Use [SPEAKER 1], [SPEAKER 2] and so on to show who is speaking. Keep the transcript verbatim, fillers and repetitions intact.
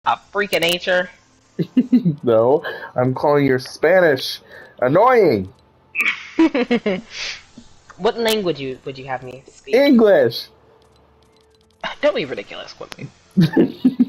[SPEAKER 1] A freak of nature.
[SPEAKER 2] No, I'm calling your Spanish annoying.
[SPEAKER 1] What language you would you have me speak?
[SPEAKER 2] English.
[SPEAKER 1] Don't be ridiculous, Quimby.